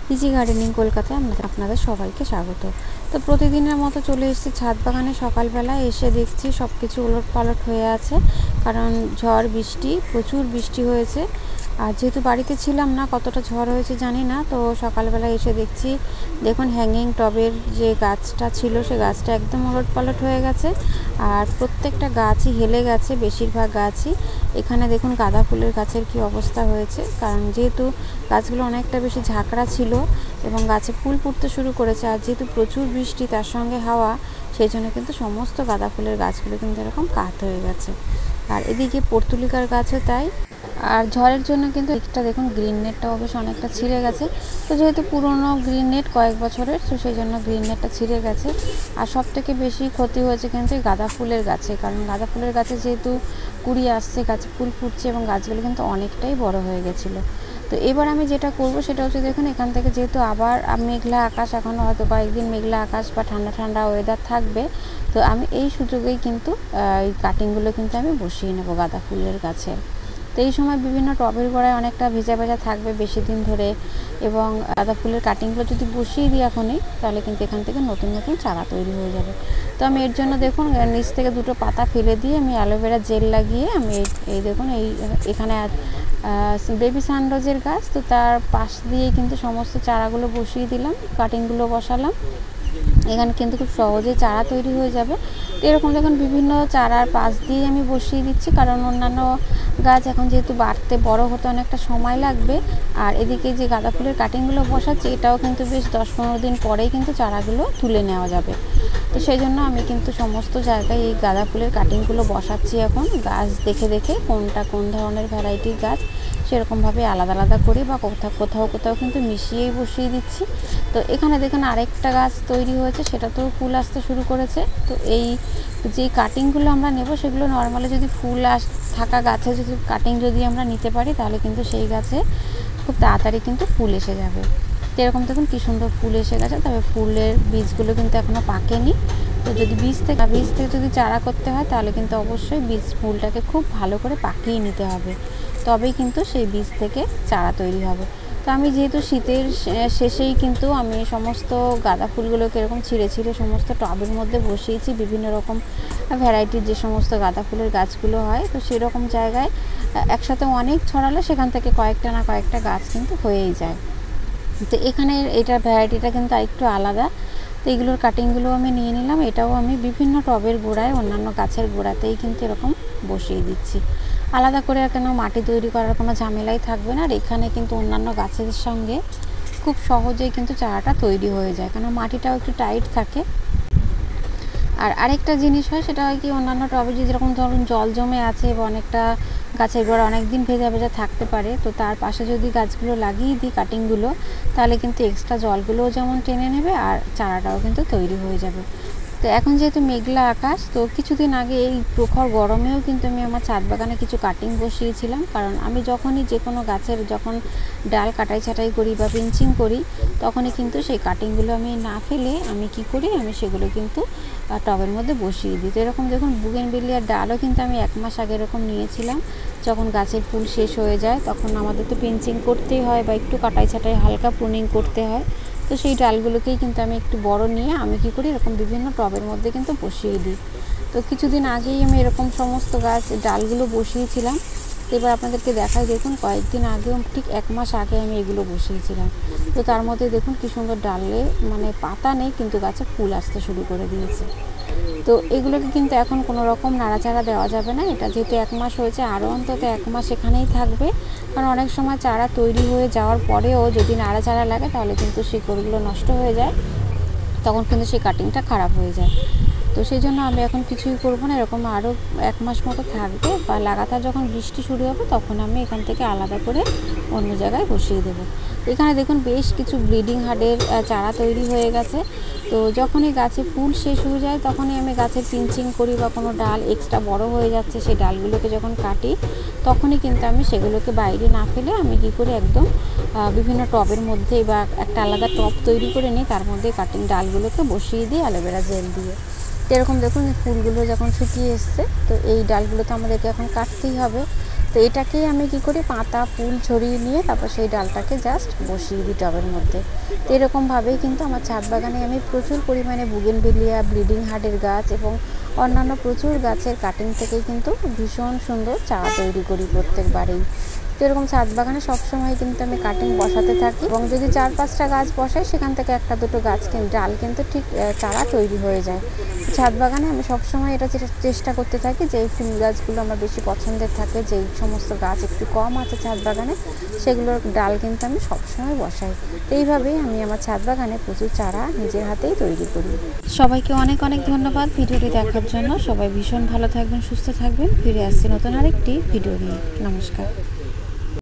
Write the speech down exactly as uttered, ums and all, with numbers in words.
Easy gardening কলকাতায় আপনাদের আপনাদের সবাইকে স্বাগত। তো প্রতিদিনের মতো চলে এসেছি ছাদ বাগানে। সকালবেলা এসে দেখছি সব কিছু ওলট পালট হয়ে আছে, কারণ ঝড় বৃষ্টি, প্রচুর বৃষ্টি হয়েছে। আর যেহেতু বাড়িতে ছিলাম না, কতটা ঝড় হয়েছে জানি না। তো সকালবেলা এসে দেখছি, দেখুন হ্যাঙ্গিং টবের যে গাছটা ছিল সে গাছটা একদম ওলট পালট হয়ে গেছে, আর প্রত্যেকটা গাছই হেলে গেছে, বেশিরভাগ গাছই। এখানে দেখুন গাঁদা ফুলের গাছের কি অবস্থা হয়েছে, কারণ যেহেতু গাছগুলো অনেকটা বেশি ঝাঁকড়া ছিল এবং গাছে ফুল ফুটতে শুরু করেছে, আর যেহেতু প্রচুর বৃষ্টি তার সঙ্গে হাওয়া, সেই জন্য কিন্তু সমস্ত গাঁদা ফুলের গাছগুলো কিন্তু এরকম কাত হয়ে গেছে। আর এদিকে পর্তুলিকার গাছও তাই। আর ঝড়ের জন্য কিন্তু একটা দেখুন গ্রিন নেটটা অবশ্য অনেকটা ছিঁড়ে গেছে। তো যেহেতু পুরনো গ্রিন নেট কয়েক বছরের, তো সেই জন্য গ্রিন নেটটা ছিঁড়ে গেছে। আর সব থেকে বেশি ক্ষতি হয়েছে কিন্তু এই গাঁদা ফুলের গাছে, কারণ গাঁদা ফুলের গাছে যেহেতু কুড়ি আসছে, গাছে ফুল ফুটছে এবং গাছগুলো কিন্তু অনেকটাই বড় হয়ে গেছিলো। তো এবার আমি যেটা করব সেটা হচ্ছে, দেখুন এখান থেকে যেহেতু আবার মেঘলা আকাশ, এখনও হয়তো কয়েকদিন মেঘলা আকাশ বা ঠান্ডা ঠান্ডা ওয়েদার থাকবে, তো আমি এই সুযোগেই কিন্তু এই কাটিংগুলো কিন্তু আমি বসিয়ে নেব গাঁদা ফুলের গাছে। তো এই সময় বিভিন্ন টবের গোড়ায় অনেকটা ভেজা ভেজা থাকবে বেশি দিন ধরে, এবং গাঁদা ফুলের কাটিংগুলো যদি বসিয়ে দিই এখনই, তাহলে কিন্তু এখান থেকে নতুন নতুন চারা তৈরি হয়ে যাবে। তো আমি এর জন্য দেখুন নিচ থেকে দুটো পাতা ফেলে দিয়ে আমি অ্যালোভেরা জেল লাগিয়ে আমি এই দেখুন এই এখানে বেবি সানরোজের গাছ, তো তার পাশ দিয়ে কিন্তু সমস্ত চারাগুলো বসিয়ে দিলাম, কাটিংগুলো বসালাম। এখানে কিন্তু খুব সহজে চারা তৈরি হয়ে যাবে। তো এরকম দেখুন বিভিন্ন চারার পাশ দিয়ে আমি বসিয়ে দিচ্ছি, কারণ অন্যান্য গাছ এখন যেহেতু বাড়তে বড় হতে অনেকটা সময় লাগবে। আর এদিকে যে গাঁদা ফুলের কাটিংগুলো বসাচ্ছি, এটাও কিন্তু বেশ দশ পনেরো দিন পরেই কিন্তু চারাগুলো তুলে নেওয়া যাবে। তো সেই জন্য আমি কিন্তু সমস্ত জায়গায় এই গাঁদা ফুলের কাটিংগুলো বসাচ্ছি এখন, গাছ দেখে দেখে কোনটা কোন ধরনের ভ্যারাইটির গাছ সেরকমভাবে আলাদা আলাদা করে বা কোথাও কোথাও কোথাও কিন্তু মিশিয়েই বসিয়ে দিচ্ছি। তো এখানে দেখুন আরেকটা গাছ তৈরি হয়েছে, সেটা তো ফুল আসতে শুরু করেছে। তো এই যে কাটিংগুলো আমরা নেব, সেগুলো নর্মালি যদি ফুল আস থাকা গাছে যদি কাটিং যদি আমরা নিতে পারি, তাহলে কিন্তু সেই গাছে খুব তাড়াতাড়ি কিন্তু ফুল এসে যাবে। তো এরকম দেখুন কী সুন্দর ফুল এসে গেছে, তবে ফুলের বীজগুলো কিন্তু এখনও পাকেনি। তো যদি বীজ থেকে বীজ থেকে যদি চারা করতে হয়, তাহলে কিন্তু অবশ্যই বীজ ফুলটাকে খুব ভালো করে পাকিয়ে নিতে হবে, তবেই কিন্তু সেই বীজ থেকে চারা তৈরি হবে। তো আমি যেহেতু শীতের শেষেই কিন্তু আমি সমস্ত গাঁদা ফুলগুলোকে এরকম ছিঁড়ে ছিঁড়ে সমস্ত টবের মধ্যে বসিয়েছি, বিভিন্ন রকম ভ্যারাইটির যে সমস্ত গাঁদা ফুলের গাছগুলো হয়। তো সেরকম জায়গায় একসাথে অনেক ছড়ালে সেখান থেকে কয়েকটা না কয়েকটা গাছ কিন্তু হয়েই যায়। তো এখানে এটার ভ্যারাইটিটা কিন্তু আরেকটু আলাদা। তো এগুলোর কাটিংগুলো আমি নিয়ে নিলাম, এটাও আমি বিভিন্ন টবের গোড়ায় অন্যান্য গাছের গোড়াতেই কিন্তু এরকম বসিয়ে দিচ্ছি। আলাদা করে কেন মাটি তৈরি করার কোনো ঝামেলাই থাকবে না, আর এখানে কিন্তু অন্যান্য গাছের সঙ্গে খুব সহজেই কিন্তু চারাটা তৈরি হয়ে যায়, কারণ মাটিটাও একটু টাইট থাকে। আর আরেকটা জিনিস হয়, সেটা হয় কি, অন্যান্য টবে যদি যেরকম ধরুন জল জমে আছে বা অনেকটা গাছের গোড়া অনেক দিন ভেজা ভেজা থাকতে পারে, তো তার পাশে যদি গাছগুলো লাগিয়ে দিই কাটিংগুলো, তাহলে কিন্তু এক্সট্রা জলগুলোও যেমন টেনে নেবে আর চারাটাও কিন্তু তৈরি হয়ে যাবে। তো এখন যেহেতু মেঘলা আকাশ, তো কিছুদিন আগে এই প্রখর গরমেও কিন্তু আমি আমার ছাদ বাগানে কিছু কাটিং বসিয়েছিলাম, কারণ আমি যখনই যে কোনো গাছের যখন ডাল কাটাই ছাটাই করি বা পিঞ্চিং করি, তখনই কিন্তু সেই কাটিংগুলো আমি না ফেলে আমি কি করি, আমি সেগুলো কিন্তু টবের মধ্যে বসিয়ে দিই। তো এরকম দেখুন বুগেনভেলিয়ার ডালও কিন্তু আমি এক মাস আগে এরকম নিয়েছিলাম, যখন গাছের ফুল শেষ হয়ে যায় তখন আমাদের তো পিঞ্চিং করতেই হয় বা একটু কাটাই ছাটাই হালকা প্রুনিং করতে হয়। তো সেই ডালগুলোকেই কিন্তু আমি একটু বড় নিয়ে আমি কী করি, এরকম বিভিন্ন টবের মধ্যে কিন্তু বসিয়ে দিই। তো কিছুদিন আগেই আমি এরকম সমস্ত গাছ ডালগুলো বসিয়েছিলাম। তো এবার আপনাদেরকে দেখাই, দেখুন কয়েকদিন আগেও ঠিক এক মাস আগে আমি এগুলো বসিয়েছিলাম। তো তার মধ্যে দেখুন কী সুন্দর ডালে মানে পাতা নেই, কিন্তু গাছে ফুল আসতে শুরু করে দিয়েছে। তো এগুলোকে কিন্তু এখন কোনো রকম নাড়াচাড়া দেওয়া যাবে না, এটা যেহেতু এক মাস হয়েছে আরও অন্তত এক মাস এখানেই থাকবে, কারণ অনেক সময় চারা তৈরি হয়ে যাওয়ার পরেও যদি নাড়াচাড়া লাগে, তাহলে কিন্তু শিকড়গুলো নষ্ট হয়ে যায়, তখন কিন্তু সেই কাটিংটা খারাপ হয়ে যায়। তো সেই জন্য আমি এখন কিছুই করবো না, এরকম আরও এক মাস মতো থাকবে, বা লাগাতার যখন বৃষ্টি শুরু হবে তখন আমি এখান থেকে আলাদা করে অন্য জায়গায় বসিয়ে দেবো। এখানে দেখুন বেশ কিছু ব্লিডিং হার্টের চারা তৈরি হয়ে গেছে। তো যখনই গাছে ফুল শেষ হয়ে যায়, তখনই আমি গাছের পিঞ্চিং করি বা কোনো ডাল এক্সট্রা বড় হয়ে যাচ্ছে সেই ডালগুলোকে যখন কাটি, তখনই কিন্তু আমি সেগুলোকে বাইরে না ফেলে আমি কী করি, একদম বিভিন্ন টবের মধ্যে বা একটা আলাদা টব তৈরি করে নিই, তার মধ্যে কাটিং ডালগুলোকে বসিয়ে দিই অ্যালোভেরা জেল দিয়ে। তো এরকম দেখুন ফুলগুলো যখন শুকিয়ে এসছে, তো এই ডালগুলো তো আমাদেরকে এখন কাটতেই হবে। তো এটাকেই আমি কি করি, পাতা ফুল ছড়িয়ে নিয়ে তারপর সেই ডালটাকে জাস্ট বসিয়ে দিই টবের মধ্যে। তো এরকমভাবেই কিন্তু আমার ছাদ বাগানে আমি প্রচুর পরিমাণে বুগেনভিলিয়া, ব্লিডিং হার্টের গাছ এবং অন্যান্য প্রচুর গাছের কাটিং থেকেই কিন্তু ভীষণ সুন্দর চারা তৈরি করি প্রত্যেকবারেই। তো এরকম ছাদ বাগানে সবসময় কিন্তু আমি কাটিং বসাতে থাকি এবং যদি চার পাঁচটা গাছ বসাই সেখান থেকে একটা দুটো গাছ ডাল কিন্তু ঠিক চারা তৈরি হয়ে যায়। ছাদ বাগানে আমি সবসময় এটা চেষ্টা করতে থাকি যে এই ফুল গাছগুলো আমার বেশি পছন্দের থাকে, যেই সমস্ত গাছ একটু কম আছে ছাদ বাগানে সেগুলোর ডাল কিন্তু আমি সবসময় বসাই। তো এইভাবেই আমি আমার ছাদ বাগানে প্রচুর চারা নিজের হাতেই তৈরি করি। সবাইকে অনেক অনেক ধন্যবাদ ভিডিওটি দেখার জন্য। সবাই ভীষণ ভালো থাকবেন, সুস্থ থাকবেন। ফিরে আসছি নতুন আরেকটি ভিডিও নিয়ে। নমস্কার।